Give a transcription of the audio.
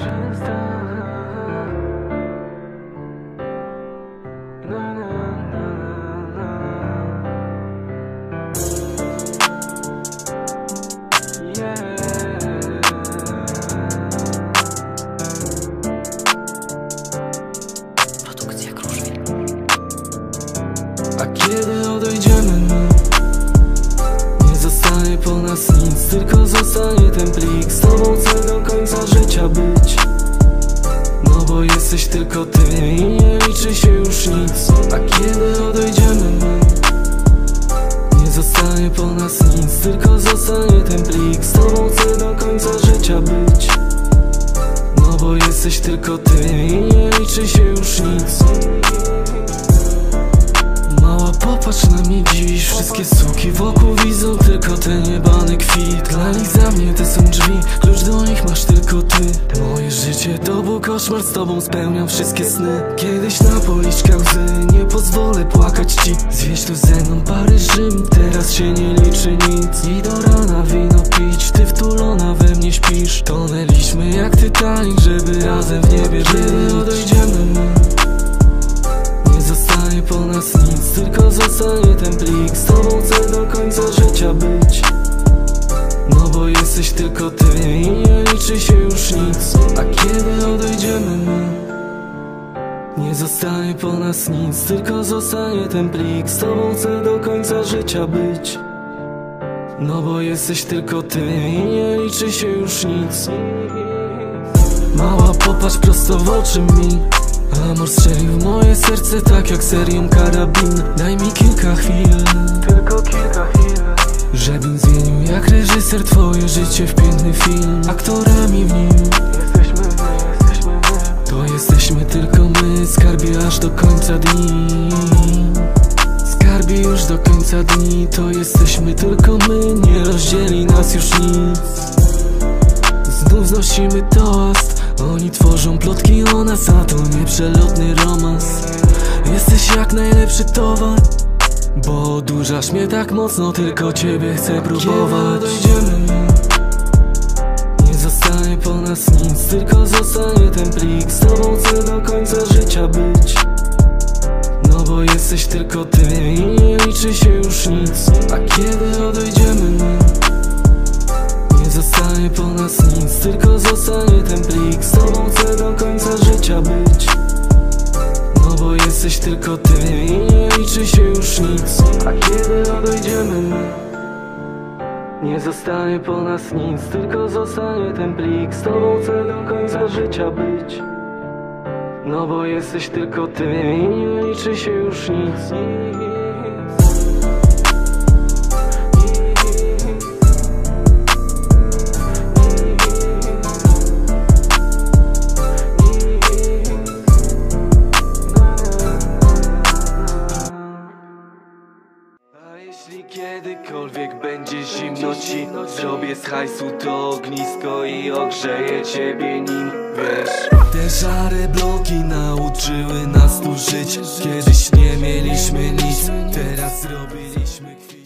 A kiedy odejdziemy my, nie zostanie po nas nic, tylko zostanie ten plik. Z tobą chcę do końca życia być, no bo jesteś tylko ty i nie liczy się już nic. A kiedy odejdziemy my, nie zostanie po nas nic, tylko zostanie ten plik. Z tobą chcę do końca życia być, no bo jesteś tylko ty i nie liczy się już nic. Mała, popatrz na mnie dziś, wszystkie suki wokół widzą tylko ten jebany kwit. Dla nich za mnie te są drzwi, klucz do nich masz tylko ty. Moje życie to był koszmar, z tobą spełniam wszystkie sny. Kiedyś na policzkach łzy, nie pozwolę płakać ci. Zwieź tu ze mną Paryż, Rzym, teraz się nie liczy nic. I do rana wino pić, ty wtulona we mnie śpisz. Tonęliśmy jak Titanic, żeby razem w niebie być. Kiedy odejdziemy my, nie zostanie po nas nic, tylko zostanie ten plik. Z tobą chcę do końca życia być, no bo jesteś tylko ty i nie liczy się już nic. A kiedy odejdziemy my, nie zostanie po nas nic, tylko zostanie ten plik. Z tobą chcę do końca życia być, no bo jesteś tylko ty i nie liczy się już nic. Mała, popatrz prosto w oczy mi, amor strzelił w moje serce tak jak serią karabin. Daj mi kilka chwil, tylko kilka chwil, żebym zmienił jak reżyser twoje życie w piękny film. Aktorami w nim jesteśmy my, to jesteśmy tylko my. Skarbie aż do końca dni, skarbie już do końca dni, to jesteśmy tylko my. Nie rozdzieli nas już nic, znów znosimy toast. Oni tworzą plotki o nas, a to nie przelotny romans. Jesteś jak najlepszy towar, bo odurzasz mnie tak mocno, tylko ciebie chcę próbować. Kiedy odejdziemy my, nie zostanie po nas nic, tylko zostanie ten plik. Z tobą chcę do końca życia być, no bo jesteś tylko ty i nie liczy się już nic. A kiedy odejdziemy my, nie zostanie po nas nic, tylko zostanie ten plik. Z tobą chcę do końca życia być, no bo jesteś tylko ty i nie liczy się już nic. A kiedy odejdziemy my, nie zostanie po nas nic, tylko zostanie ten plik. Z tobą chcę do końca życia być, no bo jesteś tylko ty i nie liczy się już nic. Jeśli kiedykolwiek będzie zimno ci, zrobię z hajsu to ognisko i ogrzeję ciebie nim, wiesz. Te szare bloki nauczyły nas tu żyć. Kiedyś nie mieliśmy nic, teraz zrobiliśmy kwit.